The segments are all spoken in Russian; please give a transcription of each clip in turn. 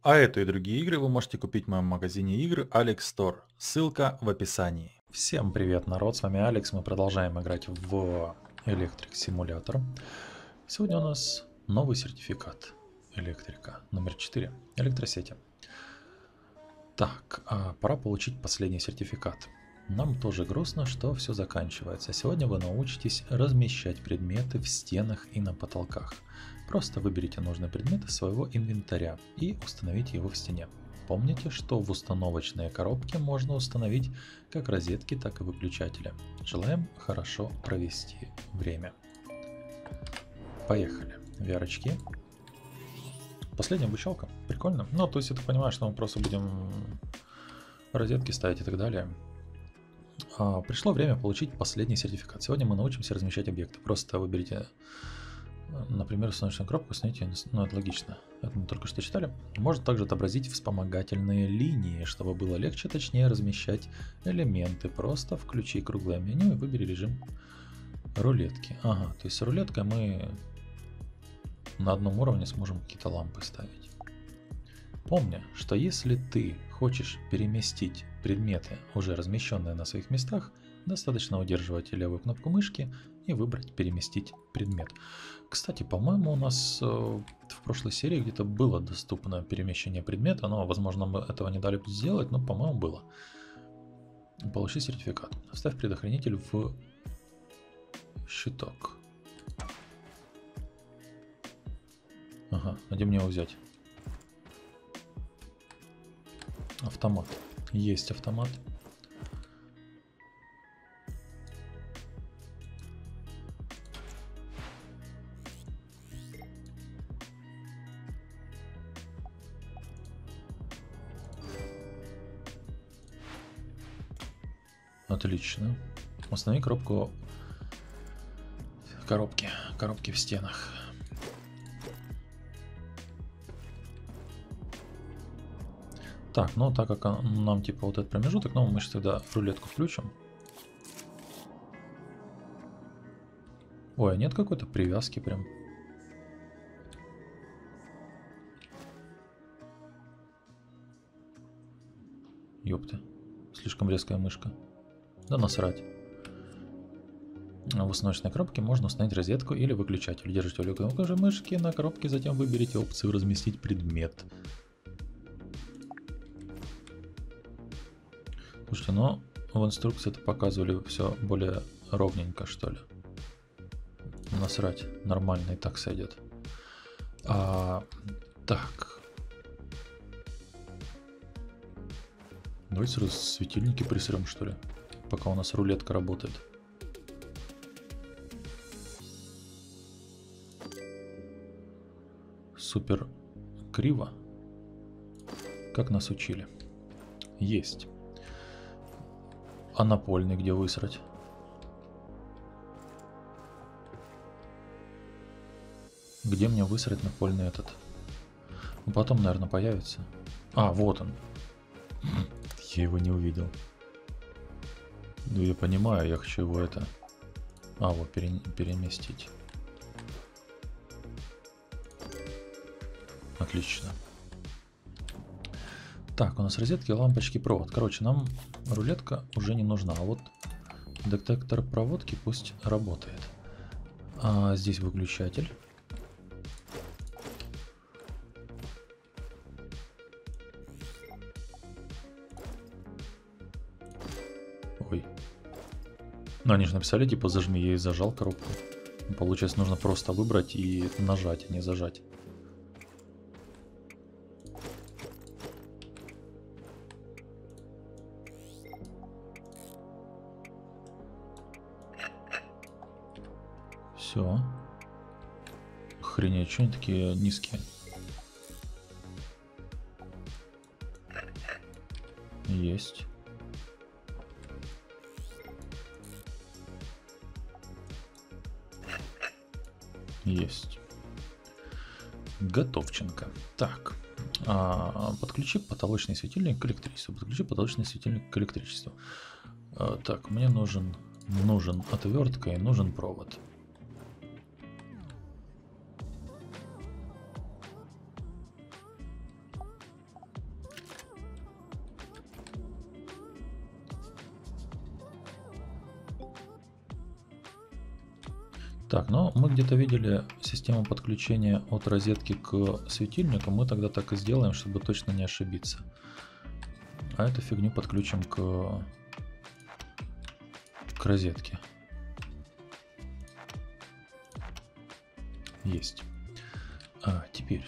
А эту и другие игры вы можете купить в моем магазине игр Alex Store. Ссылка в описании. Всем привет, народ, с вами Алекс. Мы продолжаем играть в Electric Simulator. Сегодня у нас новый сертификат электрика, номер 4, электросети. Так, пора получить последний сертификат. Нам тоже грустно, что все заканчивается. Сегодня вы научитесь размещать предметы в стенах и на потолках. Просто выберите нужный предмет из своего инвентаря и установите его в стене. Помните, что в установочные коробки можно установить как розетки, так и выключатели. Желаем хорошо провести время. Поехали. VR-очки. Последняя обучалка. Прикольно. Ну, то есть я так понимаю, что мы просто будем розетки ставить и так далее. Пришло время получить последний сертификат. Сегодня мы научимся размещать объекты. Просто выберите, например, установочную коробку, установите, ну это логично, это мы только что читали. Может также отобразить вспомогательные линии, чтобы было легче, точнее размещать элементы. Просто включи круглое меню и выбери режим рулетки. Ага, то есть с рулеткой мы на одном уровне сможем какие-то лампы ставить. Помни, что если ты хочешь переместить предметы, уже размещенные на своих местах, достаточно удерживать левую кнопку мышки и выбрать «Переместить предмет». Кстати, по-моему, у нас в прошлой серии где-то было доступно перемещение предмета, но, возможно, мы этого не дали сделать, но, по-моему, было. Получи сертификат. Вставь предохранитель в щиток. Ага, где мне его взять? Автомат. Есть автомат. Отлично. Установи коробки в стенах. Так, ну так как нам типа вот этот промежуток, но мы сейчас тогда рулетку включим. Ой, а нет какой-то привязки прям. Ёпта, слишком резкая мышка. Да насрать. В установочной коробке можно установить розетку или выключатель. Держите левую кнопку мышки на коробке, затем выберите опцию «Разместить предмет». Слушайте, но в инструкции это показывали все более ровненько, что ли. Насрать, нормально и так сойдет. Так. Давайте сразу светильники присрем, что ли, пока у нас рулетка работает. Супер криво, как нас учили. Есть. А напольный где высрать? Где мне высрать напольный этот? Ну, потом, наверное, появится. А, вот он. Я его не увидел. Ну, я понимаю, я хочу его это... вот переместить. Отлично. Так, у нас розетки, лампочки, провод. Короче, нам рулетка уже не нужна. А вот детектор проводки пусть работает. Здесь выключатель. Ой. Ну, они же написали, типа, зажми, я и зажал коробку. Получается, нужно просто выбрать и нажать, а не зажать. Все. Охренеть, что они такие низкие? Есть. Есть. Готовченко. Так. Подключи потолочный светильник к электричеству. Подключи потолочный светильник к электричеству. Так, мне нужен отвертка и нужен провод. Так, но мы где-то видели систему подключения от розетки к светильнику. Мы тогда так и сделаем, чтобы точно не ошибиться. А эту фигню подключим к розетке. Есть. А теперь...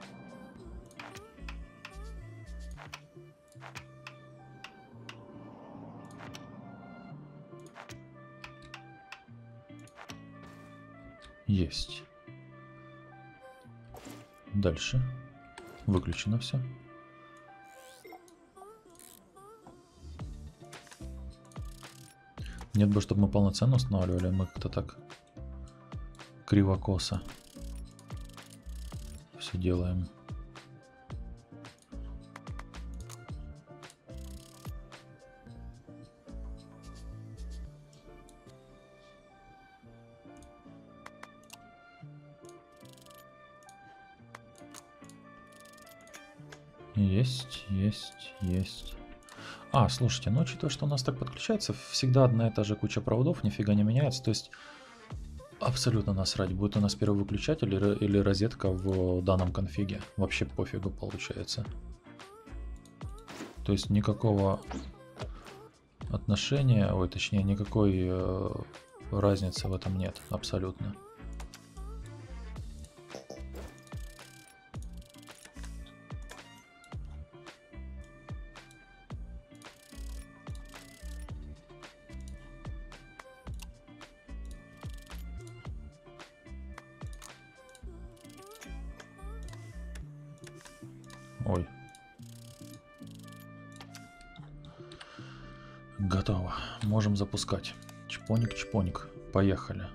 Есть. Дальше. Выключено все. Нет бы, чтобы мы полноценно устанавливали, мы как-то так криво-косо все делаем. Есть. А, слушайте, ну учитывая, что у нас так подключается, всегда одна и та же куча проводов, нифига не меняется. То есть абсолютно насрать, будет у нас первый выключатель или розетка в данном конфиге. Вообще пофигу получается. То есть никакого отношения, ой, точнее, никакой разницы в этом нет, абсолютно. Ой. Готово. Можем запускать. Чпоник. Поехали.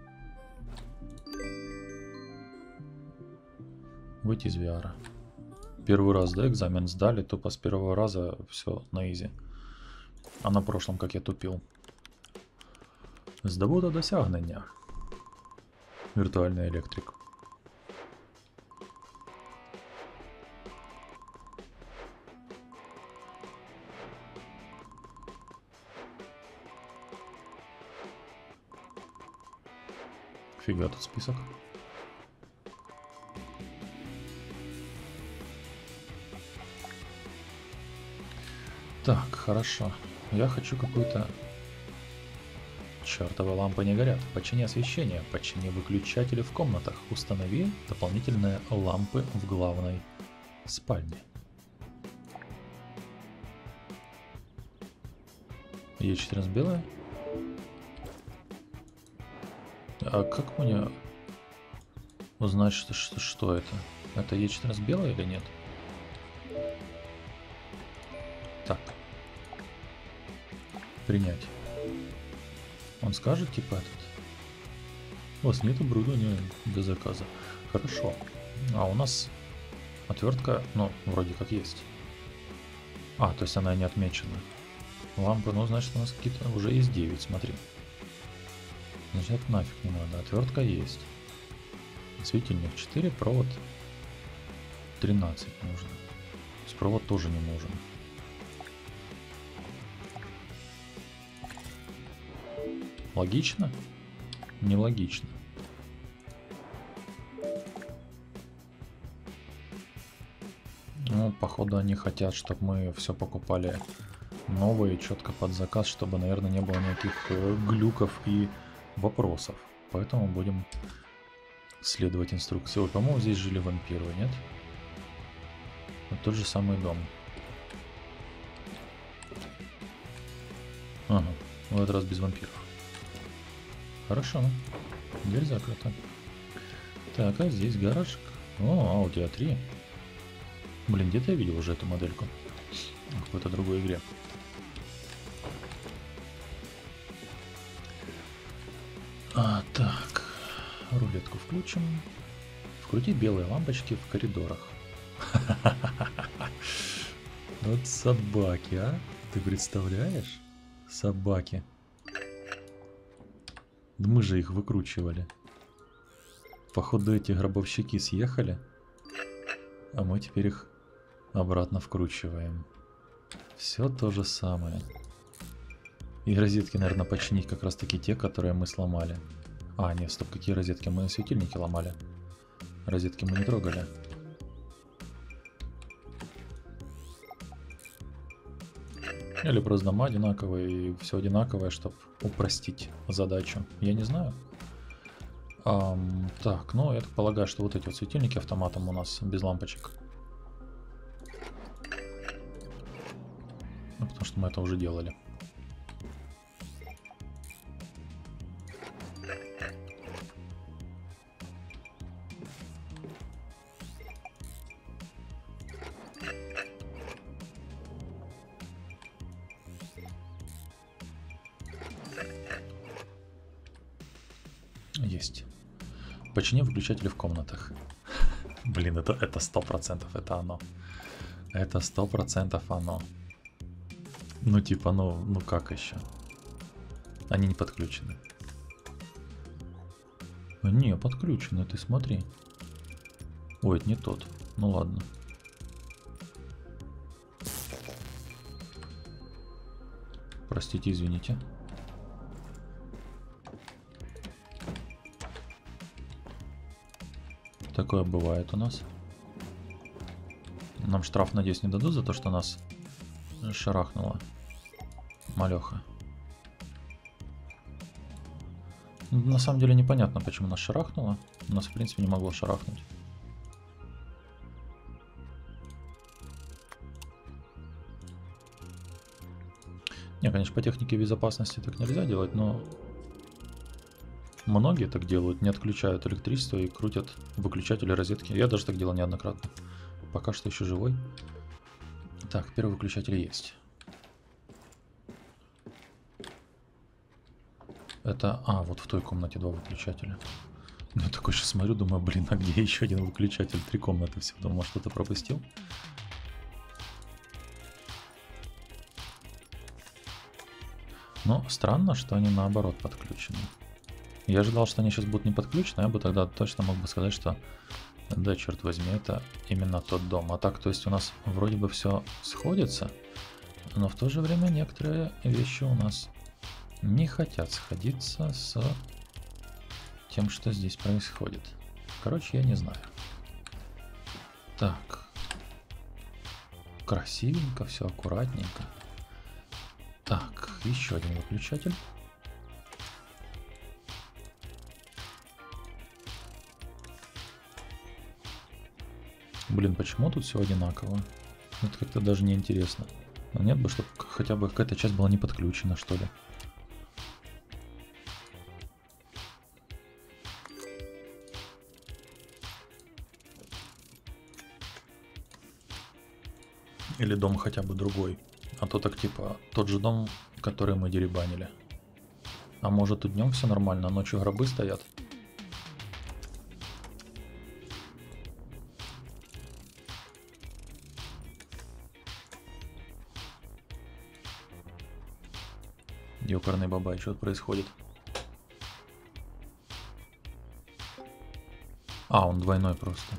Выйти из VR. Первый раз, да, экзамен сдали, тупо с первого раза все на изи. А на прошлом, как я тупил. Здобуто досягнення. Виртуальный электрик. Фига тут список. Так, хорошо. Я хочу какую-то... Чёртовы лампы не горят. Почини освещение. Почини выключатели в комнатах. Установи дополнительные лампы в главной спальне. Е14 белая? А как мне узнать, что это? Это Е14 белая или нет? Так. Принять. Он скажет, типа, этот. У вас нет оборудования для заказа. Хорошо. А у нас отвертка, ну, вроде как есть. А, то есть она не отмечена. Лампы, ну, значит, у нас какие-то уже есть 9, смотри. Значит, нафиг не надо. Отвертка есть. Светильник 4, провод 13 нужно. То есть провод тоже не нужен. Логично? Нелогично. Ну, походу, они хотят, чтобы мы все покупали новые, четко под заказ, чтобы, наверное, не было никаких глюков и вопросов. Поэтому будем следовать инструкции. Ой, по-моему, здесь жили вампиры, нет? Вот тот же самый дом. Ага, в этот раз без вампиров. Хорошо. Дверь закрыта. Так, а здесь гаражик. О, Audi A3. Блин, где-то я видел уже эту модельку. В какой-то другой игре. Так. Рулетку включим. Вкрутить белые лампочки в коридорах. Вот собаки, а? Ты представляешь? Собаки. Да мы же их выкручивали. Походу эти гробовщики съехали, а мы теперь их обратно вкручиваем. Все то же самое. И розетки, наверное, починить как раз таки те, которые мы сломали. А, нет, стоп, какие розетки? Мы светильники ломали. Розетки мы не трогали. Или просто дома одинаковые и все одинаковое, чтобы упростить задачу. Я не знаю. Так, ну я так полагаю, что вот эти вот светильники автоматом у нас без лампочек. Ну, потому что мы это уже делали. Есть. Почини выключатели в комнатах. Блин, это 100%, это оно. Это 100% оно. Ну типа, ну как еще? Они не подключены. Не, подключены, ты смотри. Ой, это не тот. Ну ладно. Простите, извините. Такое бывает у нас. Нам штраф, надеюсь, не дадут за то, что нас шарахнуло. Малеха. На самом деле непонятно, почему нас шарахнуло. Нас, в принципе, не могло шарахнуть. Не, конечно, по технике безопасности так нельзя делать, но многие так делают, не отключают электричество и крутят выключатели розетки. Я даже так делал неоднократно. Пока что еще живой. Так, первый выключатель есть. Это... А, вот в той комнате два выключателя. Ну, я такой сейчас смотрю, думаю, блин, а где еще один выключатель? 3 комнаты все. Думаю, что-то пропустил. Но странно, что они наоборот подключены. Я ожидал, что они сейчас будут не подключены, я бы тогда точно мог бы сказать, что да, черт возьми, это именно тот дом. А так, то есть у нас вроде бы все сходится, но в то же время некоторые вещи у нас не хотят сходиться с тем, что здесь происходит. Короче, я не знаю. Так. Красивенько, все аккуратненько. Так, еще один выключатель. Блин, почему тут все одинаково? Это как-то даже не интересно. Но нет бы, чтобы хотя бы какая-то часть была не подключена, что ли. Или дом хотя бы другой. А то так типа тот же дом, который мы деребанили. А может тут днем все нормально, а ночью гробы стоят? Ёкарный бабай, что тут происходит? А, он двойной просто.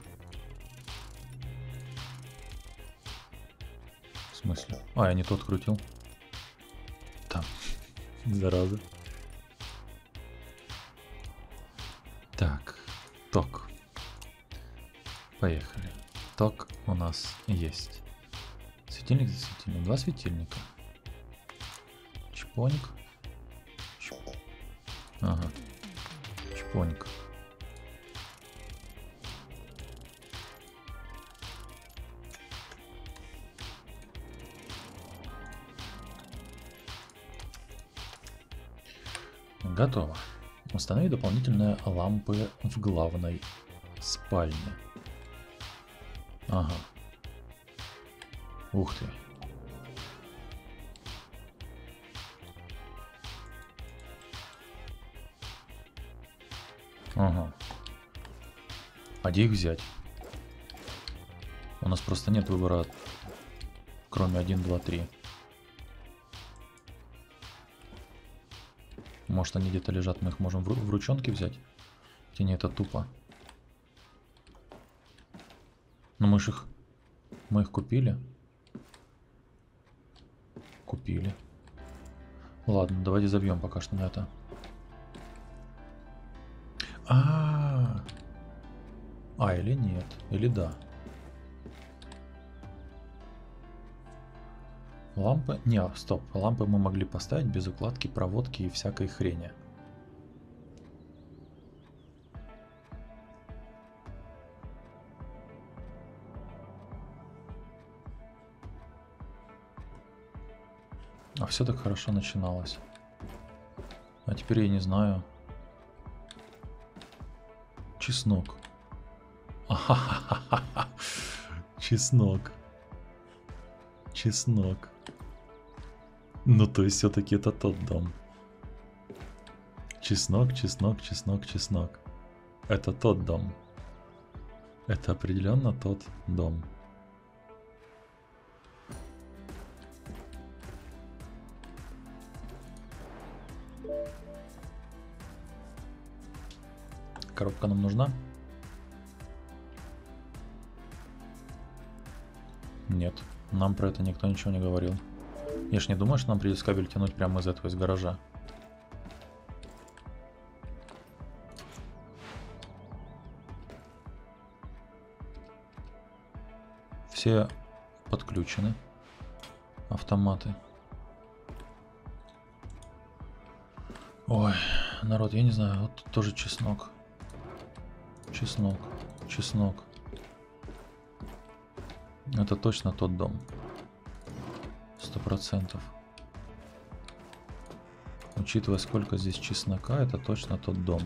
В смысле? А, я не тот крутил. Там. Зараза. Так. Ток. Поехали. Ток у нас есть. Светильник за светильник. 2 светильника. Чпоник. Ага. Чпоник. Готово. Установить дополнительные лампы в главной спальне. Ага. Ух ты. Ага. А где их взять? У нас просто нет выбора, кроме 1, 2, 3. Может, они где-то лежат, мы их можем в ручонке взять? Хотя не, это тупо. Но мы их купили. Купили. Ладно, давайте забьем пока что на это. Или нет, или да. Лампы... Не, стоп. Лампы мы могли поставить без укладки, проводки и всякой хрени. А все так хорошо начиналось. А теперь я не знаю. Чеснок. Чеснок. Чеснок. Ну, то есть все-таки это тот дом. Чеснок, чеснок, чеснок, чеснок. Это тот дом. Это определенно тот дом. Коробка нам нужна? Нет, нам про это никто ничего не говорил. Я ж не думаю, что нам придется кабель тянуть прямо из этого, из гаража. Все подключены. Автоматы. Ой, народ, я не знаю, вот тут тоже чеснок. Чеснок, чеснок. Это точно тот дом. 100%. Учитывая, сколько здесь чеснока, это точно тот дом.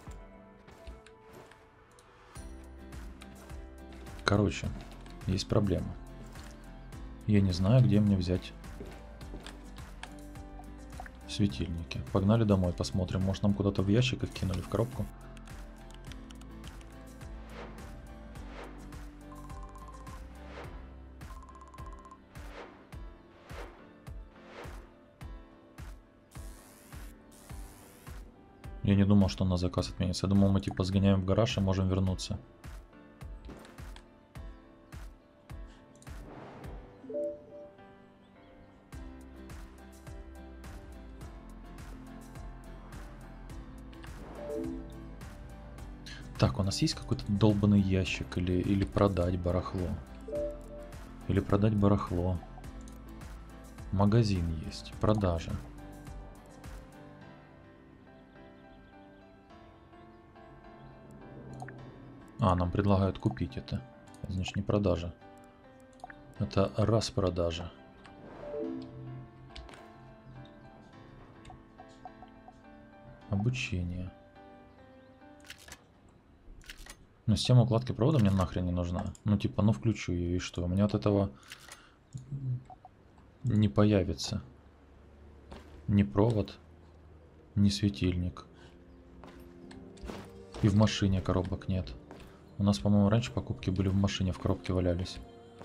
Короче, есть проблема. Я не знаю, где мне взять светильники. Погнали домой, посмотрим. Может, нам куда-то в ящик их кинули, в коробку. Я не думал, что на заказ отменится. Я думал, мы типа сгоняем в гараж и можем вернуться. Так, у нас есть какой-то долбанный ящик или продать барахло? Или продать барахло. Магазин есть. Продажа. Нам предлагают купить это. Значит, не продажа. Это распродажа. Обучение. Ну, система укладки провода мне нахрен не нужна. Ну, типа, ну включу ее и что? У меня от этого не появится ни провод, ни светильник. И в машине коробок нет. У нас, по-моему, раньше покупки были в машине, в коробке валялись.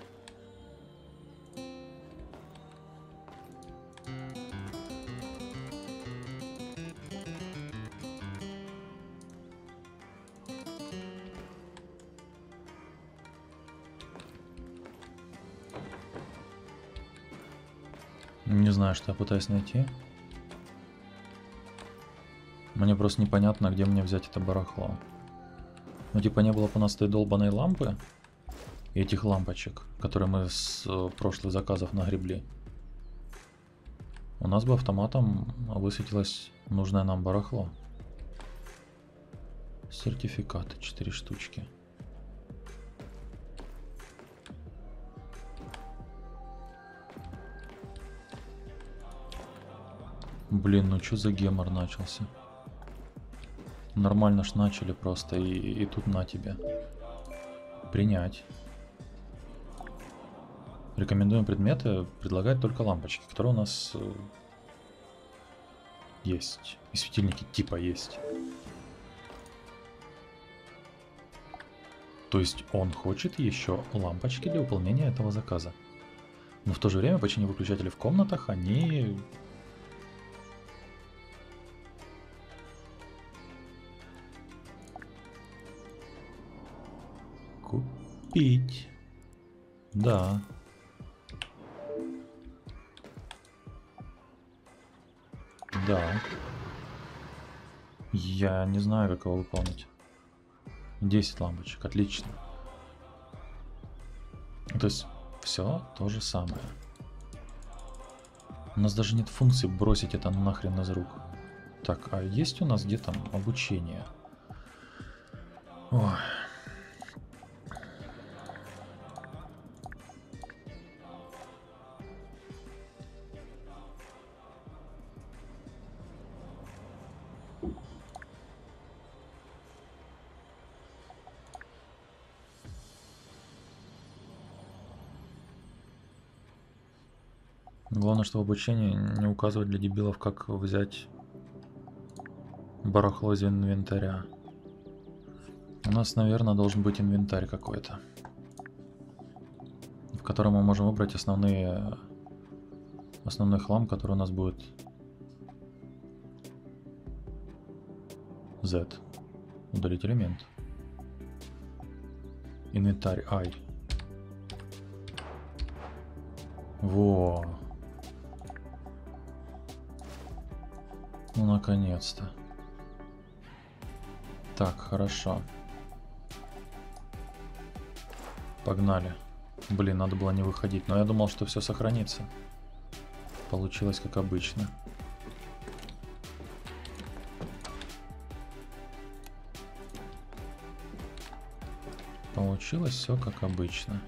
Не знаю, что я пытаюсь найти. Мне просто непонятно, где мне взять это барахло. Ну, типа, не было бы у нас той долбаной лампы и этих лампочек, которые мы с прошлых заказов нагребли. У нас бы автоматом высветилось нужное нам барахло. Сертификаты 4 штучки. Блин, ну что за гемор начался? Нормально ж начали просто, и тут на тебе. Принять. Рекомендуем предметы, предлагает только лампочки, которые у нас есть. И светильники типа есть. То есть он хочет еще лампочки для выполнения этого заказа. Но в то же время почини выключатели в комнатах, они... Купить. Да. Да. Я не знаю, как его выполнить. 10 лампочек, отлично. То есть все то же самое. У нас даже нет функции бросить это нахрен из рук. Так, а есть у нас где там обучение? Ой. Главное, что в обучении не указывать для дебилов, как взять барахло из инвентаря. У нас, наверное, должен быть инвентарь какой-то, в котором мы можем выбрать основной хлам, который у нас будет Z. Удалить элемент. Инвентарь I. Во. Ну, наконец-то. Так, хорошо. Погнали. Блин, надо было не выходить. Но я думал, что все сохранится. Получилось как обычно. Получилось все как обычно.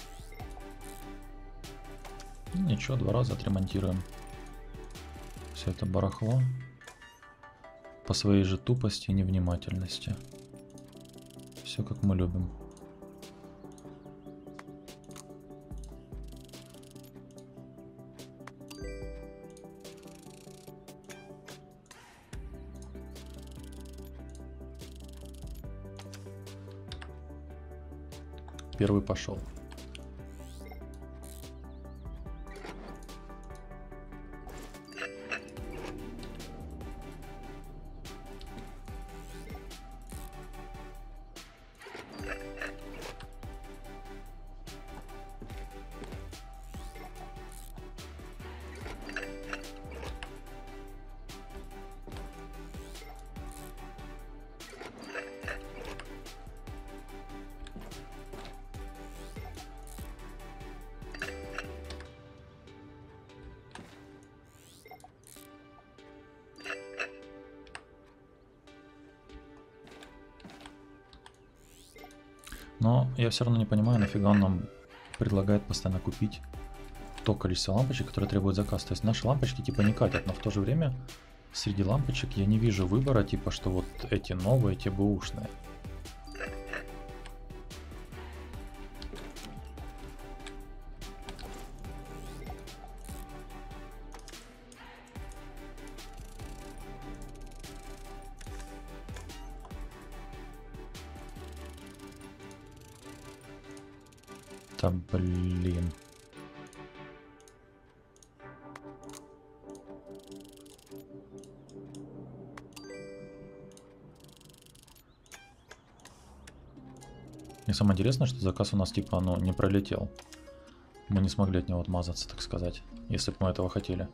Ничего, 2 раза отремонтируем все это барахло. По своей же тупости и невнимательности. Все как мы любим. Первый пошел. Но я все равно не понимаю, нафига он нам предлагает постоянно купить то количество лампочек, которое требует заказ. То есть наши лампочки типа не катят, но в то же время среди лампочек я не вижу выбора, типа что вот эти новые, эти бэушные. Да блин. И самое интересное, что заказ у нас типа не пролетел. Мы не смогли от него отмазаться, так сказать, если бы мы этого хотели.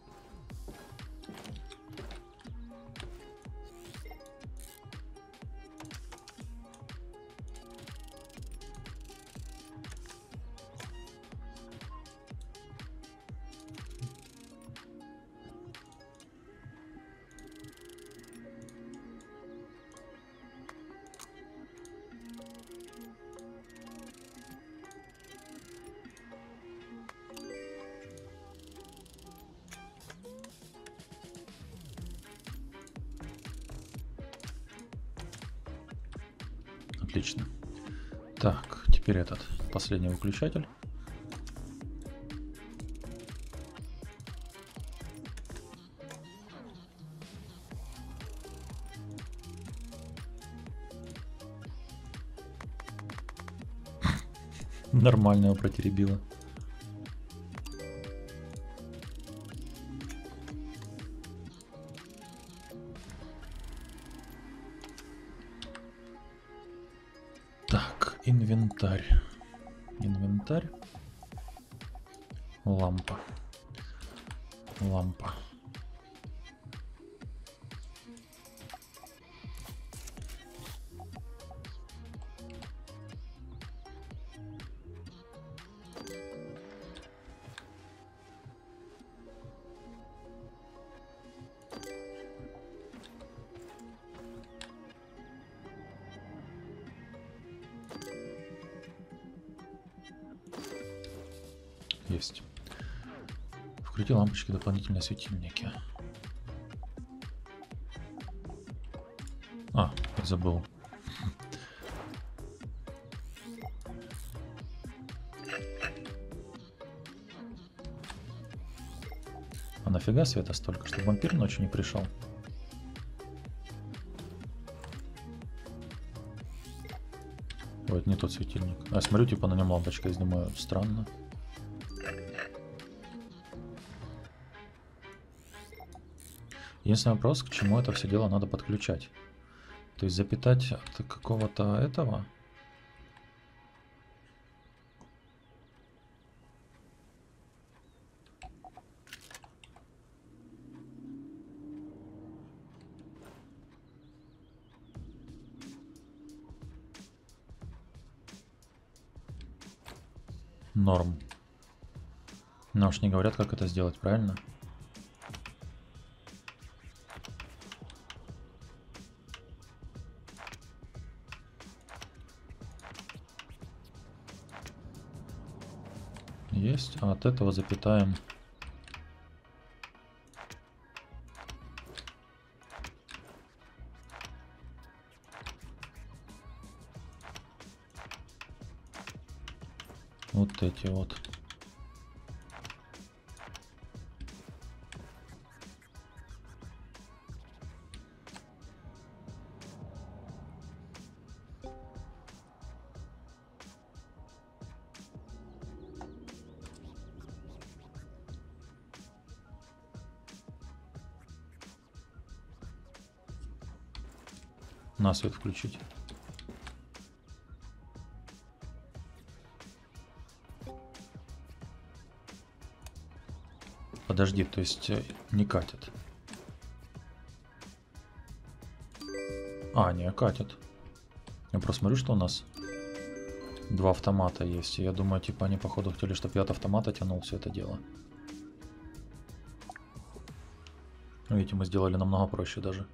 Отлично. Так, теперь этот последний выключатель. Нормально его протеребило. Так, инвентарь. Инвентарь. Лампа. Лампа. Есть. Вкрути лампочки, дополнительные светильники. А, я забыл. А нафига света столько, чтобы вампир ночью не пришел? Ой, это не тот светильник. А я смотрю, типа на нем лампочка есть, думаю, странно. Единственный вопрос, к чему это все дело надо подключать. То есть запитать от какого-то этого. Норм. Но уж не говорят, как это сделать, правильно? Есть, а от этого запитаем. Вот эти вот. На свет включить. Подожди, то есть не катит. А, не катит. Я просто смотрю, что у нас два автомата есть. И я думаю, типа они походу хотели, чтобы я от автомата тянул все это дело. Видите, мы сделали намного проще даже.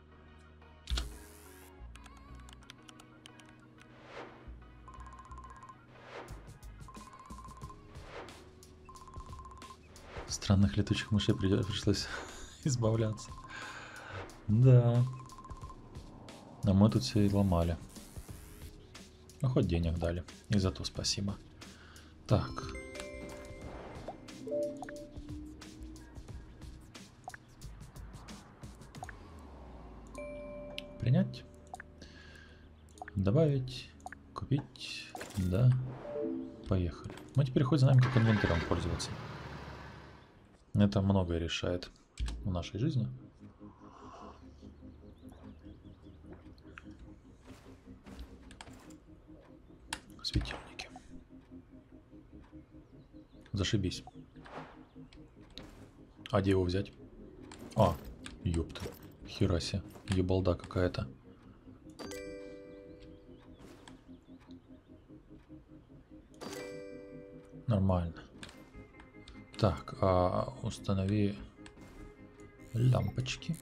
Странных летучих мышей пришлось избавляться. Да. А мы тут все и ломали. Ну, хоть денег дали. И за то спасибо. Так. Принять. Добавить. Купить. Да. Поехали. Мы теперь хоть знаем, как инвентарем пользоваться. Это многое решает в нашей жизни. Светильники. Зашибись. А где его взять? А, ёпта. Херасе. Ебалда какая-то. Нормально. Так, установи лампочки.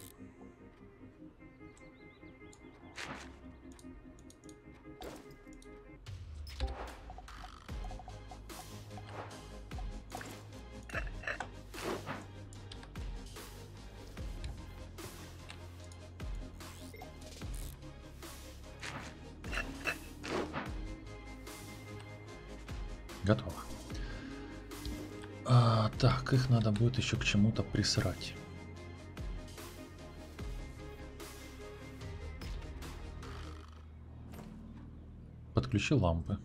Готово. Так, их надо будет еще к чему-то присрать. Подключи лампы.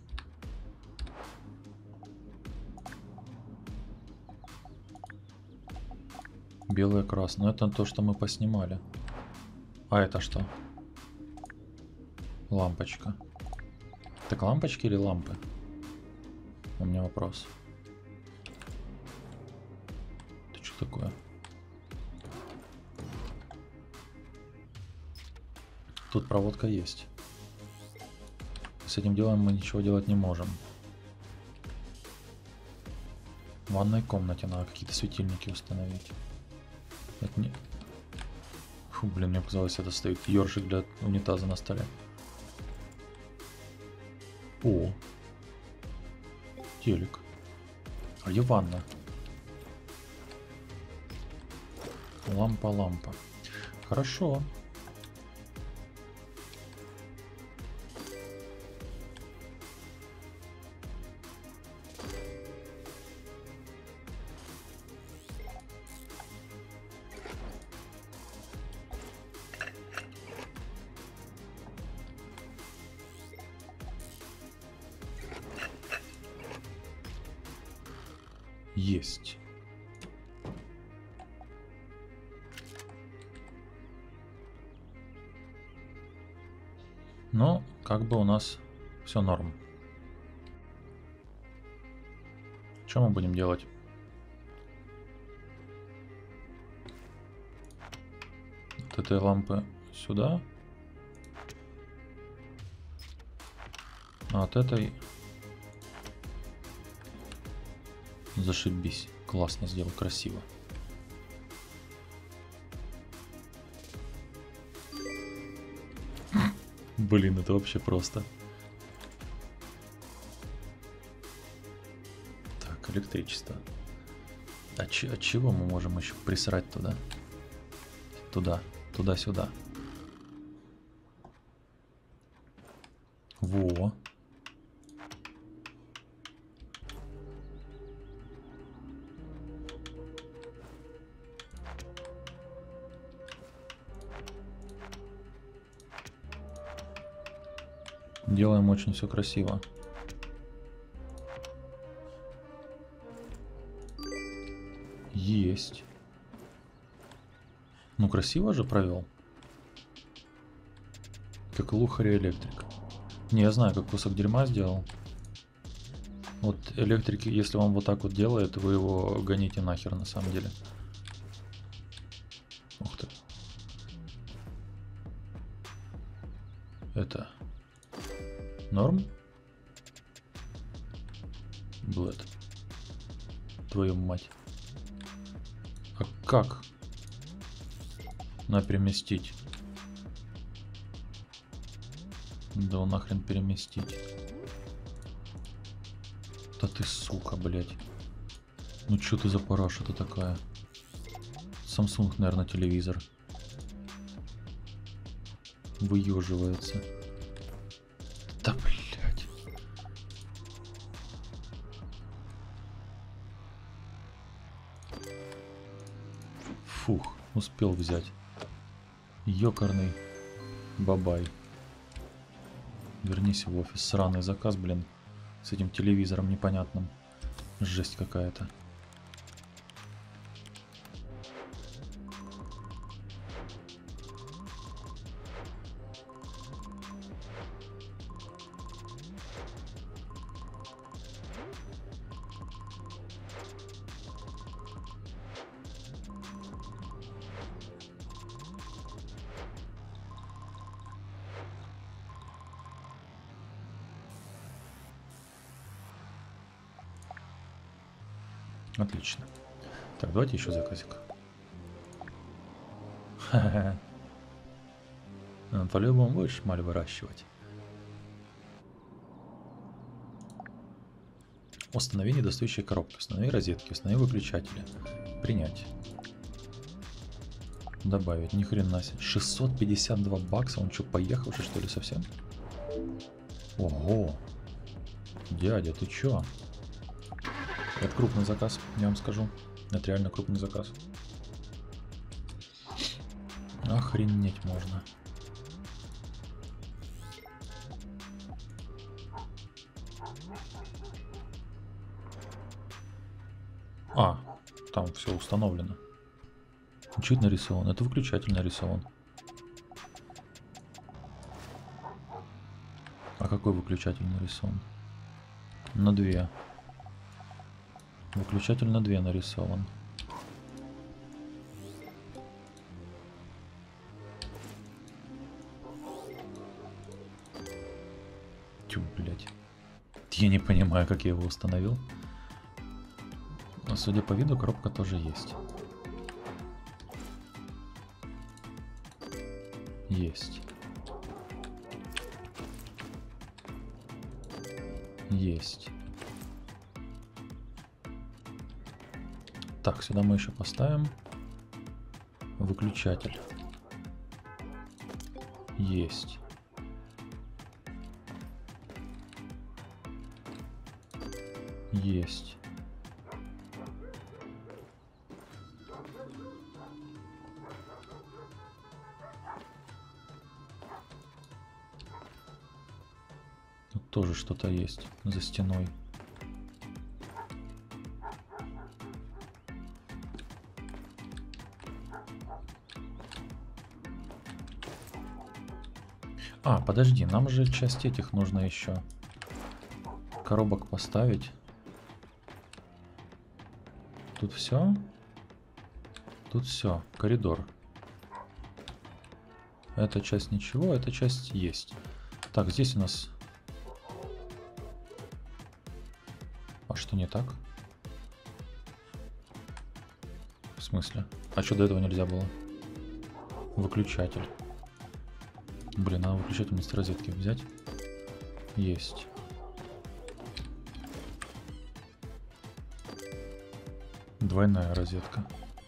Белое, красное. Это то, что мы поснимали. А это что? Лампочка. Так лампочки или лампы? У меня вопрос. Это что такое? Тут проводка есть. С этим делом мы ничего делать не можем. В ванной комнате надо какие-то светильники установить. Это не... Фу, блин, мне показалось, это стоит ёршик для унитаза на столе. О, телек. А где ванна? Лампа. Хорошо. Есть. Ну, как бы у нас все норм. Что мы будем делать? От этой лампы сюда. А от этой... Зашибись. Классно сделал, красиво. Блин, это вообще просто. Так, электричество. От чего мы можем еще присрать туда? Туда-сюда. Во. Делаем очень все красиво. Есть. Ну, красиво же провел. Как лухарь электрик. Не, я знаю, как кусок дерьма сделал. Вот электрики, если он вот так вот делает, вы его гоните нахер на самом деле. Ух ты. Это... Норм? Блэд. Твою мать. А как? На переместить. Да нахрен переместить. Да ты сука, блядь. Ну чё ты за параша-то такая? Samsung, наверное, телевизор. Выеживается. Да блядь. Фух, успел взять. Ёкарный бабай. Вернись в офис. Сраный заказ, блин. С этим телевизором непонятным. Жесть какая-то. Отлично. Так, давайте еще заказик. Ха-ха-ха. По-любому будешь шмаль выращивать. Установи недостающие коробки. Установи розетки. Установи выключатели. Принять. Добавить. Ни хрена себе. 652 бакса. Он что, поехавший что ли совсем? Ого. Дядя, ты чё? Это крупный заказ, я вам скажу. Это реально крупный заказ. Охренеть можно. А, там все установлено. Чуть нарисован. Это выключатель нарисован. А какой выключатель нарисован? На 2. Выключатель на 2 нарисован. Тю, блядь. Я не понимаю, как я его установил. Но, судя по виду, коробка тоже есть. Есть. Есть. Так, сюда мы еще поставим выключатель. Есть. Есть. Тут тоже что-то есть за стеной. А, подожди, нам же часть этих нужно еще коробок поставить. Тут все? Тут все. Коридор. Эта часть ничего, эта часть есть. Так, здесь у нас... А что не так? В смысле? А что до этого нельзя было? Выключатель. Блин, надо выключатель вместо розетки взять. Есть. Двойная розетка.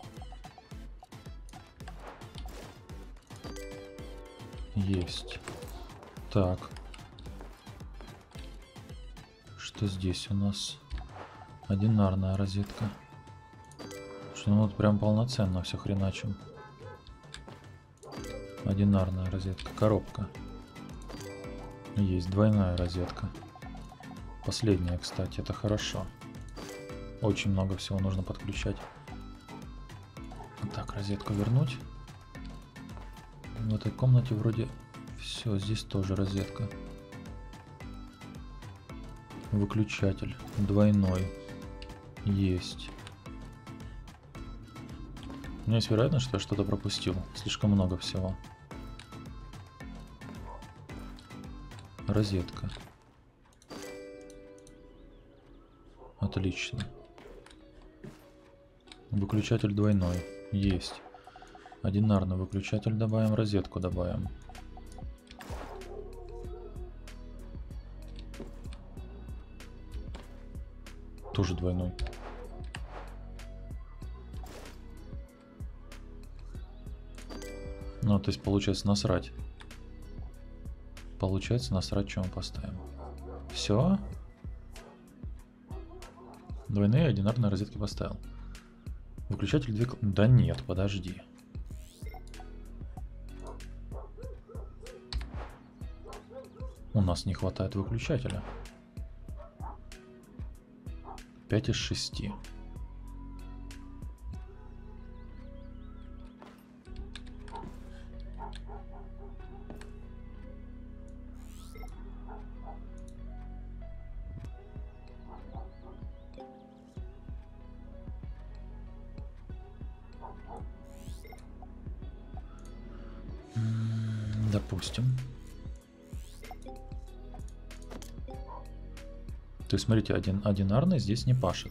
Есть. Так. Что здесь у нас? Одинарная розетка. Что ну вот прям полноценно все хреначим. Одинарная розетка. Коробка. Есть двойная розетка. Последняя, кстати, это хорошо. Очень много всего нужно подключать. Так, розетку вернуть. В этой комнате вроде все. Здесь тоже розетка. Выключатель. Двойной. Есть. У меня есть вероятность, что я что-то пропустил. Слишком много всего. Розетка. Отлично. Выключатель двойной. Есть. Одинарный выключатель добавим, розетку добавим. Тоже двойной. Ну, то есть получается насрать. Получается насрать, что мы поставим. Все. Двойные одинарные розетки поставил. Выключатель две... Да нет, подожди. У нас не хватает выключателя. 5 из 6. Допустим. То есть, смотрите, одинарный здесь не пашет.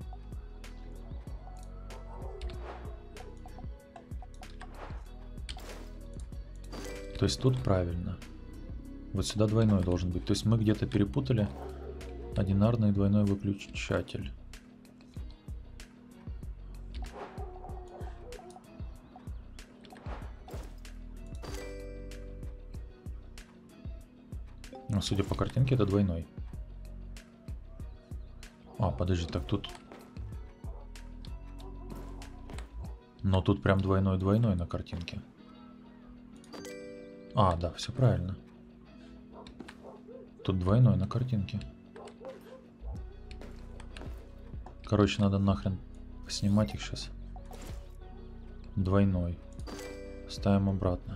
То есть тут правильно. Вот сюда двойной должен быть. То есть мы где-то перепутали одинарный и двойной выключатель. Но судя по картинке, это двойной. А, подожди, так тут... Но тут прям двойной-двойной на картинке. А, да, все правильно. Тут двойной на картинке. Короче, надо нахрен снимать их сейчас. Двойной. Ставим обратно.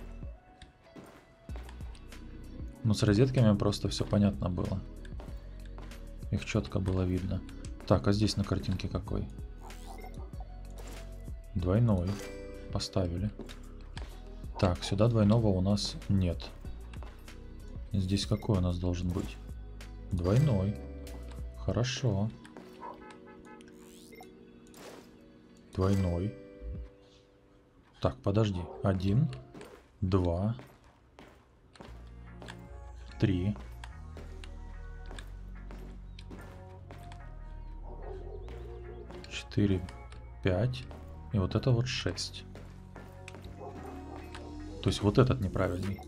Ну, с розетками просто все понятно было. Их четко было видно. Так, а здесь на картинке какой? Двойной. Поставили. Так, сюда двойного у нас нет. Здесь какой у нас должен быть? Двойной. Хорошо. Двойной. Так, подожди. 1, 2, 3. 4, 5. И вот это вот 6. То есть вот этот неправильный.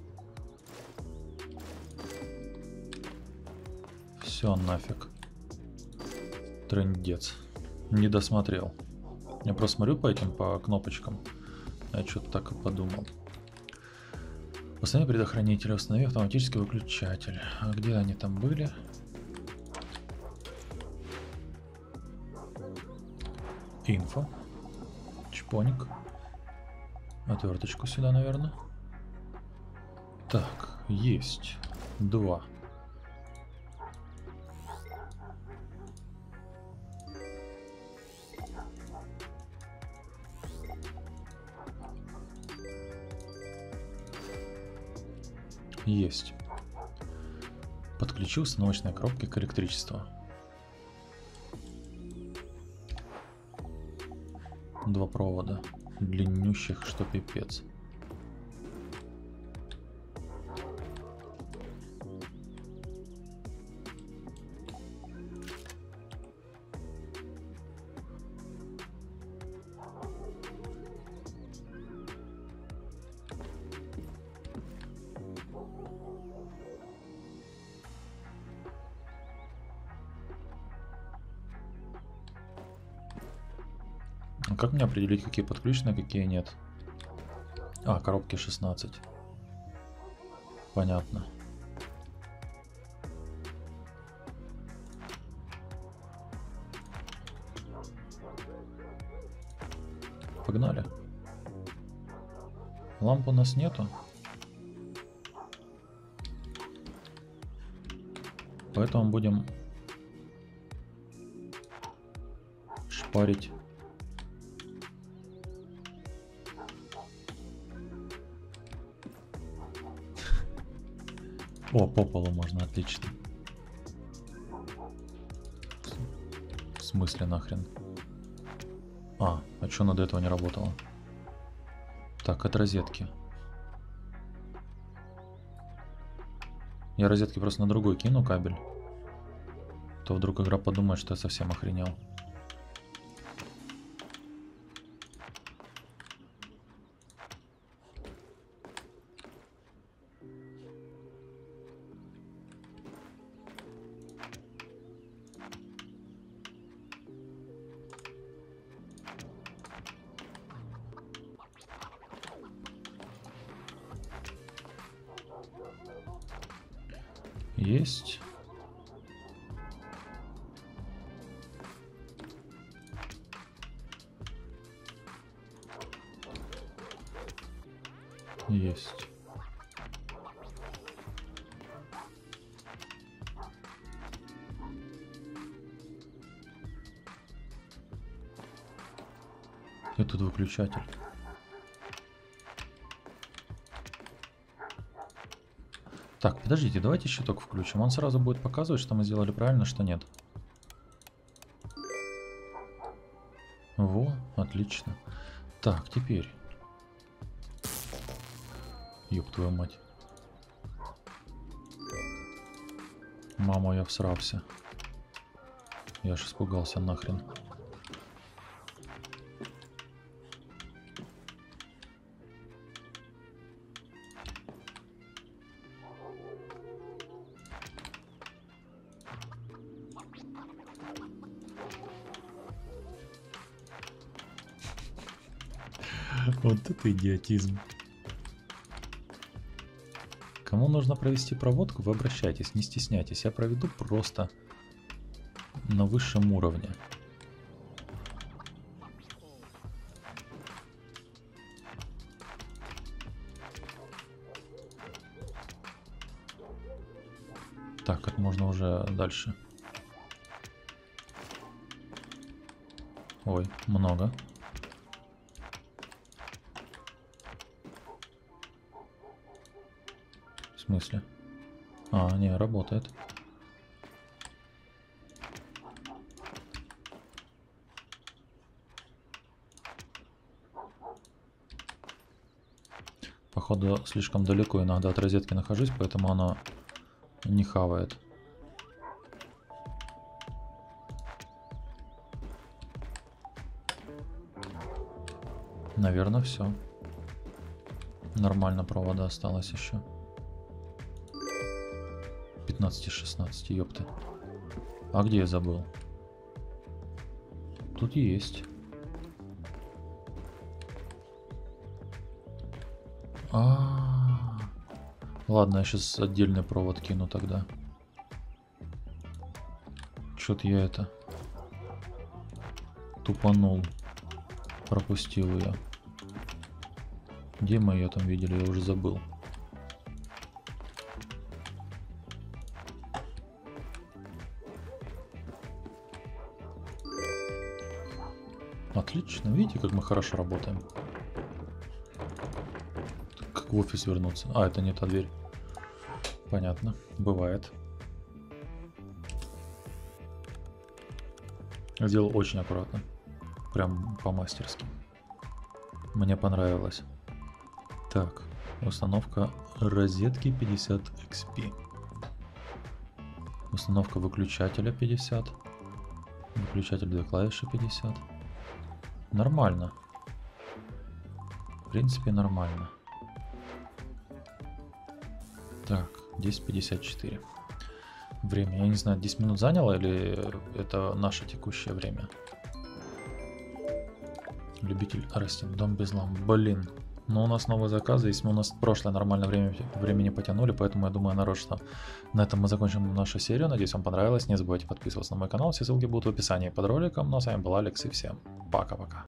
Все нафиг. Трындец. Не досмотрел. Я просто смотрю по этим, по кнопочкам. Я что-то так и подумал. Установи предохранитель, установи автоматический выключатель. А где они там были? Инфо. Чпоник. Отверточку сюда, наверное. Так, есть. 2. Есть. Подключи установочные коробки к электричеству. 2 провода. Длиннющих, что пипец. Как мне определить, какие подключены, какие нет? А, коробки 16. Понятно. Погнали. Ламп у нас нету. Поэтому будем шпарить. О, по полу можно, отлично. В смысле нахрен? А что она до этого не работала? Так, от розетки. Я розетки просто на другой кину кабель. То вдруг игра подумает, что я совсем охренел. Есть. Есть. И тут выключатель. Так, подождите, давайте щиток включим. Он сразу будет показывать, что мы сделали правильно, что нет. Во, отлично. Так, теперь. Ёб твою мать. Мама, я всрался. Я ж испугался нахрен. Вот это идиотизм. Кому нужно провести проводку, вы обращайтесь, не стесняйтесь. Я проведу просто на высшем уровне. Так, это можно уже дальше. Ой, много. В смысле? А, не, работает. Походу, слишком далеко иногда от розетки нахожусь, поэтому она не хавает. Наверное, все. Нормально провода осталось еще. 15 из 16, ёпты. А где я забыл? Тут есть. Ладно, я сейчас отдельный провод кину тогда. Чё-то я это тупанул. Пропустил ее. Где мы ее там видели, я уже забыл. Отлично, видите, как мы хорошо работаем. Как в офис вернуться. А, это не та дверь. Понятно, бывает. Сделал очень аккуратно. Прям по-мастерски. Мне понравилось. Так, установка розетки 50 XP. Установка выключателя 50. Выключатель 2 клавиши 50. Нормально. В принципе, нормально. Так, 10:54. Время, я не знаю, 10 минут заняло или это наше текущее время? Любитель растений, дом без ламп. Блин, но у нас новые заказы, если мы у нас прошлое нормальное времени потянули, поэтому я думаю, народ, что на этом мы закончим нашу серию. Надеюсь, вам понравилось. Не забывайте подписываться на мой канал, все ссылки будут в описании под роликом. Ну а с вами был Алекс и всем пока-пока.